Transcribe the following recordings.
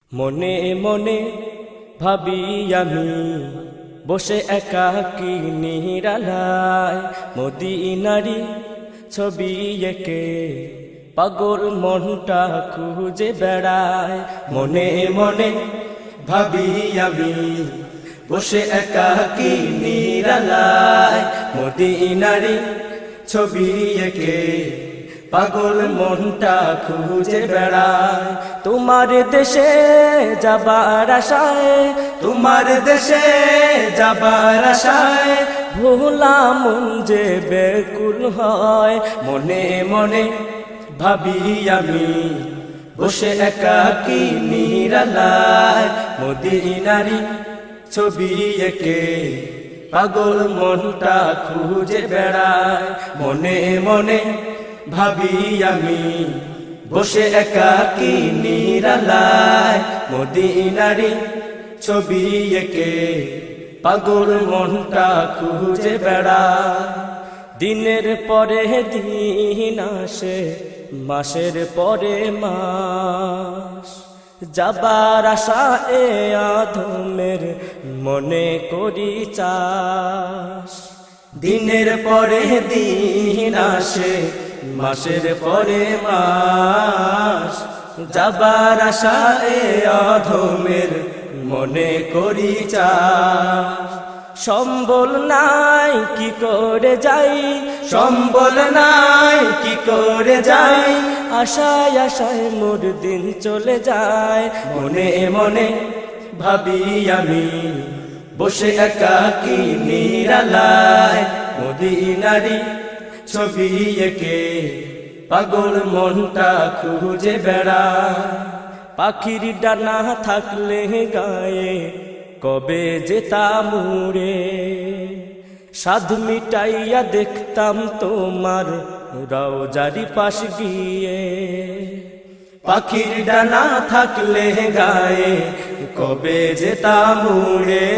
মনে মনে ভাবি আমি বসে একাকী নিরালায় মদিনারি ছবি এঁকে পাগল মনটা খুঁজে বেড়ায়। মনে মনে ভাবি আমি বসে একাকী নিরালায় মদিনারি ছবি এঁকে পাগল মনটা খুঁজে বেড়ায়। তোমার দেশে যাবার আশায়, তোমার দেশে যাবার আশায় ভোলা মন যে বেকুল হয়। মনে মনে ভাবি আমি বসে একাকী নিরালায় মদিনারি ছবি এঁকে পাগল মনটা খুঁজে বেড়ায়। মনে মনে ভাবি আমি বসে একাকী নিরালায় মদিনারি ছবি এঁকে পাগল মনটা খুঁজে বেড়ায়। দিনের পরে দিন আসে, মাসের পরে মাস, যাবার আশা এ আধমের মনে করি চাস। দিনের পরে দিন আসে, মাসের পরে মাস, যাবার আশা এ অধমের মনে করি চাস। সম্বল নাই কি করে যাই, সম্বল নাই কি করে যাই, আশায় আশায় মোর দিন চলে যায়। মনে মনে ভাবি আমি বসে একাকী নিরালায় মদিনারি ছবি এঁকে পাগল মনটা খুঁজে বেড়ায়। পাখির ডানা থাকলে গায়ে কবে যেতাম উড়ে, সাধ মিটাইয়া দেখতাম তোমার রওজারি পাশ গিয়ে। পাখির ডানা থাকলে গায়ে কবে যেতাম উড়ে,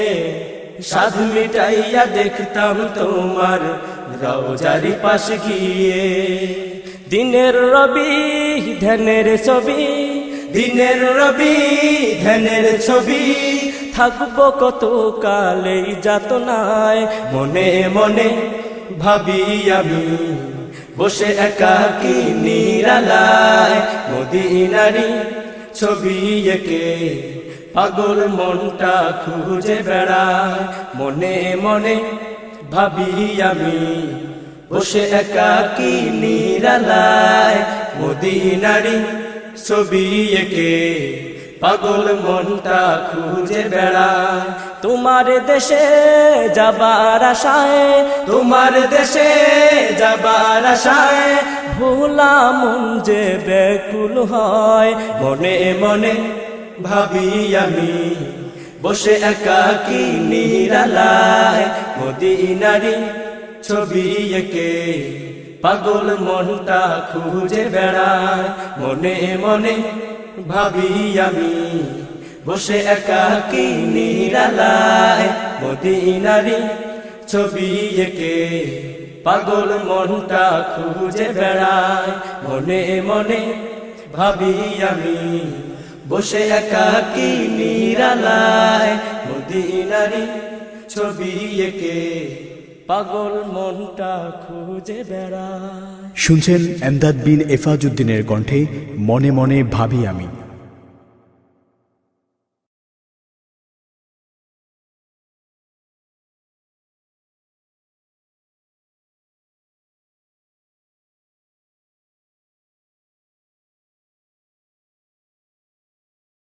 সাধ মিটাইয়া দেখতাম তোমার রওজারি পাশ গিয়ে। দিনের রবি ধ্যানের ছবি, দিনের রবি ধ্যানের ছবি, থাকবো কত কালেই যাতনায়। মনে মনে ভাবি আমি বসে একাকী নিরালায় মদিনারি ছবি এঁকে পাগল মনটা খুঁজে বেড়ায়। মনে মনে ভাবি আমি বসে একাকী নিরালায় মদিনারি ছবি এঁকে পাগল মনটা খুঁজে বেড়ায়। তোমার দেশে যাবার আশায়, তোমার দেশে যাবার আশায় ভোলা মন যে বেকুল হয়। মনে মনে ভাবি আমি বসে একাকী নিরালায় মদিনারি ছবি এঁকে পাগল মনটা খুঁজে বেড়ায়। মনে মনে ভাবি আমি বসে একাকী নিরালায় মদিনারি ছবি এঁকে পাগল মনটা খুঁজে বেড়ায়। মনে মনে ভাবি আমি বসে একাকী নিরালায় মদিনারি ছবি এঁকে পাগল মনটা খুঁজে বেড়ায়। শুনছেন এমদাদ বিন এফাজউদ্দিনের কণ্ঠে মনে মনে ভাবি আমি।